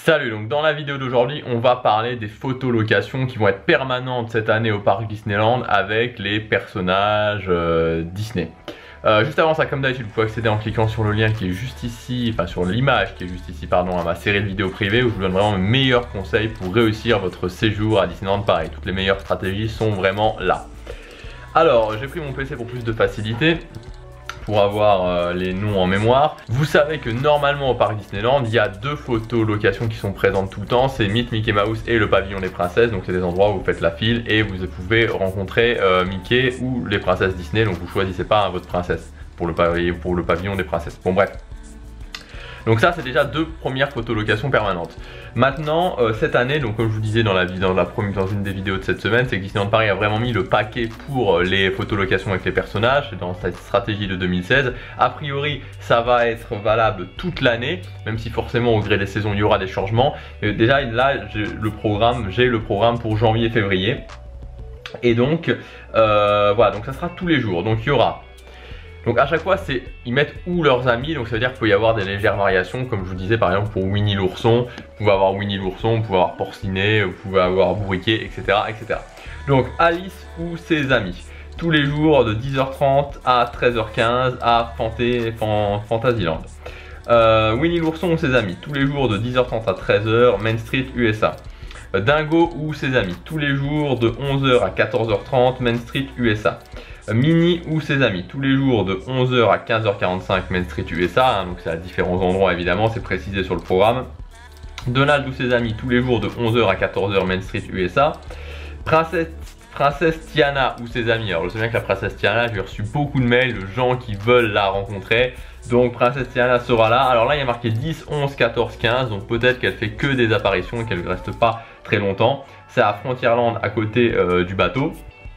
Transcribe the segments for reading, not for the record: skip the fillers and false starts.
Salut, donc dans la vidéo d'aujourd'hui, on va parler des photos locations qui vont être permanentes cette année au parc Disneyland avec les personnages Disney. Juste avant ça, comme d'habitude, vous pouvez accéder en cliquant sur le lien qui est juste ici, enfin sur l'image qui est juste ici, pardon, à ma série de vidéos privées où je vous donne vraiment mes meilleurs conseils pour réussir votre séjour à Disneyland Paris. Toutes les meilleures stratégies sont vraiment là. Alors, j'ai pris mon PC pour plus de facilité, pour avoir les noms en mémoire. Vous savez que normalement au parc Disneyland, il y a deux photos locations qui sont présentes tout le temps, c'est Meet Mickey Mouse et le pavillon des princesses. Donc c'est des endroits où vous faites la file et vous pouvez rencontrer Mickey ou les princesses Disney. Donc vous choisissez pas votre princesse pour le pavillon des princesses. Bon bref. Donc ça c'est déjà deux premières photolocations permanentes. Maintenant cette année, donc comme je vous disais dans une des vidéos de cette semaine, c'est que Disneyland Paris a vraiment mis le paquet pour les photolocations avec les personnages dans cette stratégie de 2016. A priori ça va être valable toute l'année, même si forcément au gré des saisons il y aura des changements. Déjà là j'ai le programme pour janvier-février. Et donc voilà, donc ça sera tous les jours. Donc il y aura. Donc à chaque fois ils mettent où leurs amis, donc ça veut dire qu'il peut y avoir des légères variations, comme je vous disais par exemple pour Winnie l'ourson, vous pouvez avoir Winnie l'ourson, vous pouvez avoir Porcinet, vous pouvez avoir Bourriquet, etc., etc. Donc Alice ou ses amis, tous les jours de 10h30 à 13h15 à Fantasyland. Winnie l'ourson ou ses amis, tous les jours de 10h30 à 13h, Main Street USA. Dingo ou ses amis, tous les jours de 11h à 14h30, Main Street USA. Minnie ou ses amis, tous les jours de 11h à 15h45 Main Street USA, hein, donc c'est à différents endroits évidemment, c'est précisé sur le programme. Donald ou ses amis, tous les jours de 11h à 14h Main Street USA. Princesse Tiana ou ses amis, alors je sais bien que la princesse Tiana, j'ai reçu beaucoup de mails de gens qui veulent la rencontrer. Donc princesse Tiana sera là, alors là il y a marqué 10, 11, 14, 15, donc peut-être qu'elle fait que des apparitions et qu'elle ne reste pas très longtemps. C'est à Frontierland à côté du bateau.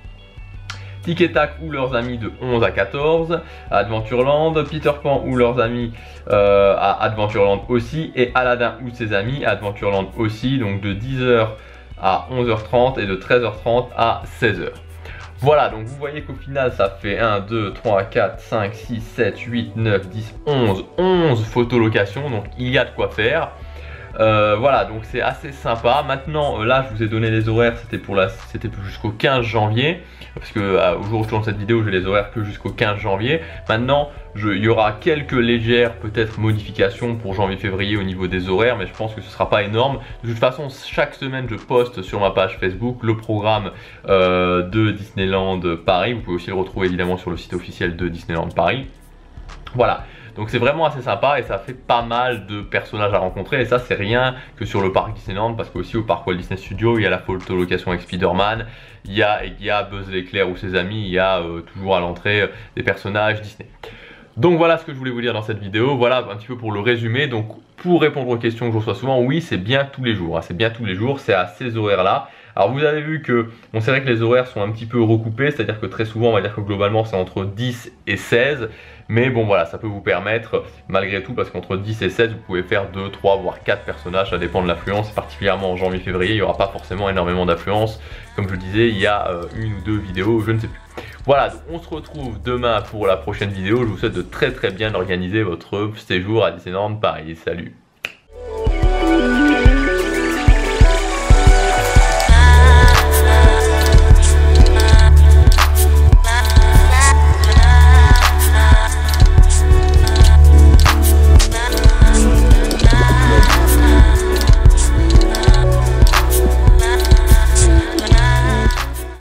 Tic et Tac ou leurs amis de 11 à 14 à Adventureland, Peter Pan ou leurs amis à Adventureland aussi, et Aladdin ou ses amis à Adventureland aussi, donc de 10h à 11h30 et de 13h30 à 16h. Voilà, donc vous voyez qu'au final ça fait 1, 2, 3, 4, 5, 6, 7, 8, 9, 10, 11 photolocations, donc il y a de quoi faire. Voilà, donc c'est assez sympa. Maintenant là je vous ai donné les horaires, c'était jusqu'au 15 janvier parce que au jour où je tourne cette vidéo j'ai les horaires que jusqu'au 15 janvier. Maintenant il y aura quelques légères peut-être modifications pour janvier-février au niveau des horaires, mais je pense que ce sera pas énorme. De toute façon chaque semaine je poste sur ma page Facebook le programme de Disneyland Paris. Vous pouvez aussi le retrouver évidemment sur le site officiel de Disneyland Paris. Voilà. Donc c'est vraiment assez sympa et ça fait pas mal de personnages à rencontrer, et ça c'est rien que sur le parc Disneyland, parce qu'aussi au parc Walt Disney Studios il y a la photolocation avec Spider-Man, il y a Buzz l'éclair ou ses amis, il y a toujours à l'entrée des personnages Disney. Donc voilà ce que je voulais vous dire dans cette vidéo, voilà un petit peu pour le résumé. Donc pour répondre aux questions que je reçois souvent, oui c'est bien tous les jours, hein, c'est bien tous les jours, c'est à ces horaires là. Alors vous avez vu que, bon c'est vrai que les horaires sont un petit peu recoupés, c'est-à-dire que très souvent on va dire que globalement c'est entre 10 et 16. Mais bon voilà, ça peut vous permettre malgré tout, parce qu'entre 10 et 16 vous pouvez faire 2, 3 voire 4 personnages, ça dépend de l'affluence. Particulièrement en janvier-février il n'y aura pas forcément énormément d'affluence. Comme je le disais, il y a une ou deux vidéos, je ne sais plus. Voilà, donc on se retrouve demain pour la prochaine vidéo. Je vous souhaite de très bien organiser votre séjour à Disneyland Paris. Salut!